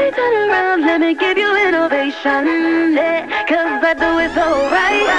Baby, turn around, let me give you innovation. Yeah, cause I do it so right.